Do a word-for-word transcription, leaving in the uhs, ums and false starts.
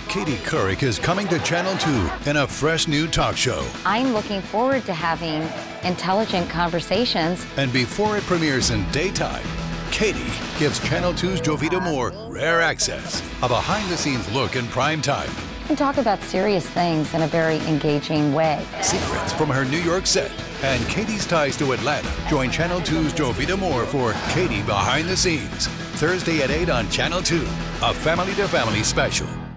Katie Couric is coming to Channel two in a fresh new talk show. I'm looking forward to having intelligent conversations. And before it premieres in daytime, Katie gives Channel two's Jovita Moore rare access, a behind-the-scenes look in prime time. And talk about serious things in a very engaging way. Secrets from her New York set and Katie's ties to Atlanta. Join Channel two's Jovita Moore for Katie Behind the Scenes, Thursday at eight on Channel two, a family-to-family special.